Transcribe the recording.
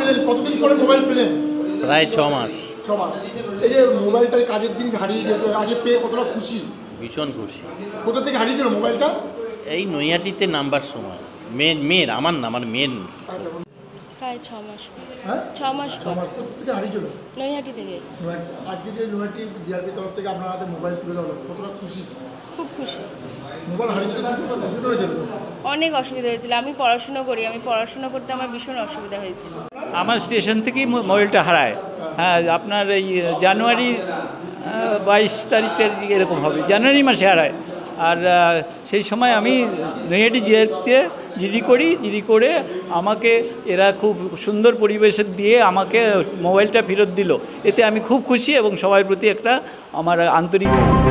পেলেন? কতদিন পরে মোবাইল পেলেন? প্রায় 6 মাস। 6 মাস। এই যে মোবাইলটার কাজের জিনিস হারিয়ে গেছে, আগে পেয়ে কতটা খুশি? ভীষণ খুশি। কোথা থেকে হারিয়েছিল মোবাইলটা? এই নৈহাটিতে নামবার সময় মেয়ের আমার না, আমার মেয়ের। প্রায় 6 মাস। হ্যাঁ, 6 মাস 6 মাস। কোথা থেকে হারিয়েছিল? নৈহাটি থেকে। আজকে যে নৈহাটি জিআরপি তরফ থেকে আপনার হাতে মোবাইল তুলে দেওয়া হলো, কতটা খুশি? খুব খুশি। মোবাইল হারিয়ে যেতে খুব অসুবিধা হয়েছিল তো? অনেক অসুবিধা হয়েছিল। আমি পড়াশুনো করতে আমার ভীষণ অসুবিধা হয়েছিল। আমার স্টেশন থেকেই মোবাইলটা হারায়। হ্যাঁ, আপনার এই জানুয়ারি 22 তারিখের এরকম হবে, জানুয়ারি মাসে হারায়। আর সেই সময় আমি নৈহাটি জিআরপিতে জিডি করে আমাকে এরা খুব সুন্দর পরিবেশে দিয়ে আমাকে মোবাইলটা ফেরত দিল। এতে আমি খুব খুশি এবং সবার প্রতি একটা আমার আন্তরিক